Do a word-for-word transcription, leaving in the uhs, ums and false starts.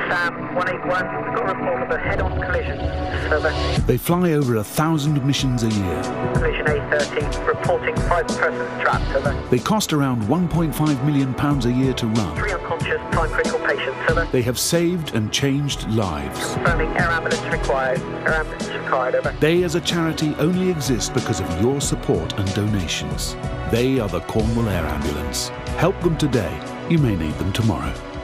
Sam one eight one, we've got a report of a head-on collision. Over. They fly over a thousand missions a year. Collision A thirty, reporting five persons trapped. Over. They cost around one point five million pounds a year to run. Three unconscious, time critical patients. Over. They have saved and changed lives. Confirming air ambulance required. Air ambulance required. Over. They as a charity only exist because of your support and donations. They are the Cornwall Air Ambulance. Help them today. You may need them tomorrow.